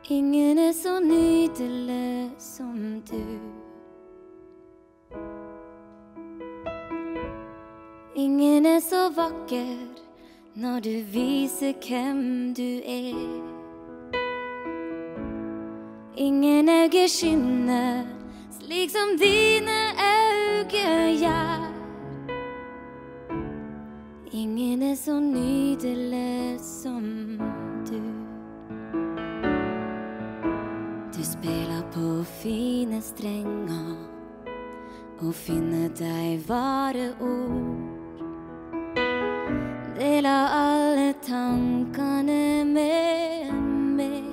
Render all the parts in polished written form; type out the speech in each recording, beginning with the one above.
Ingen så nydelig som du. Ingen så vakker når du viser hvem du Ingen øyne skinner slik som dine øyne gjør. Ingen så nydelig som du. Du spiller på fine strenger og finner deg vare ord. Deler alle tankene med meg.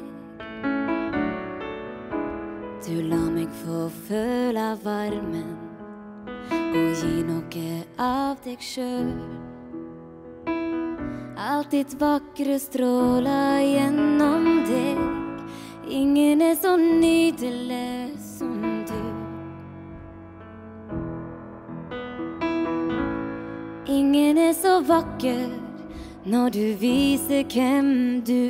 Du lar meg få føle varmen og gi noe av deg selv. Alt ditt vakre stråler gjennom deg. Ingen så nydelig som du. Ingen så vakker når du viser hvem du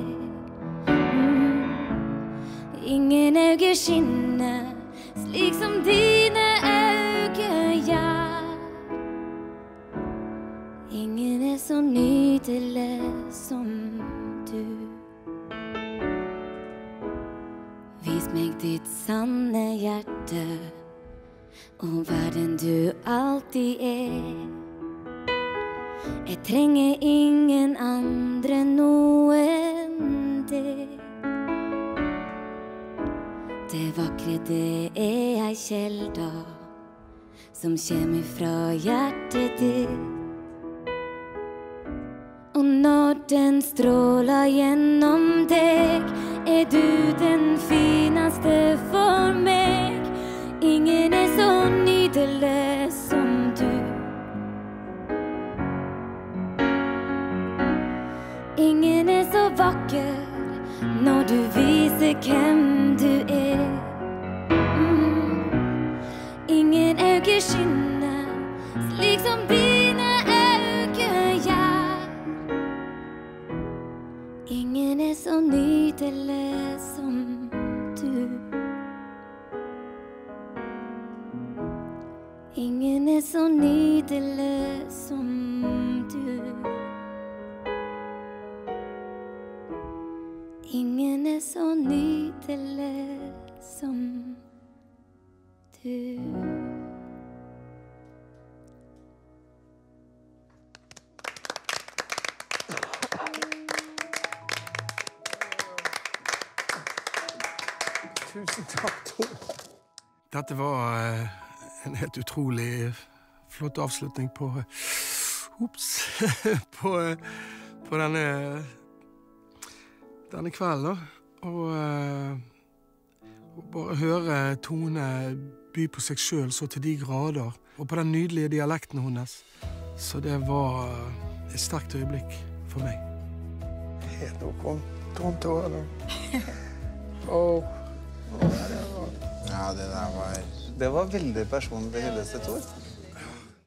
Ingen øyne skinner slik som dine øyne gjør. Ingen så nydelig som du. Vis meg ditt sanne hjerte og verden du alltid Jeg trenger ingen andre nå enn deg. Det vakre det ei kjelda som kommer fra hjertet ditt. Og når den stråler gjennom deg, du den fineste for meg. Ingen så nydelig som du. Ingen så vakker når du viser hvem du Ingen øyne skinner slik som dine øyne gjør. Ingen så nydelig som du. Ingen så nydelig som du. Ingen så nydelig som du. Tusen takk, Tor. Dette var en helt utrolig flott avslutning på på denne kvelden. Og bare høre Tone by på seg selv så til de grader, og på den nydelige dialekten hennes. Så det var et sterkt øyeblikk for meg. Helt ok. Tårer da. Ja, det der var... Det var veldig personlig hyllest til Tor.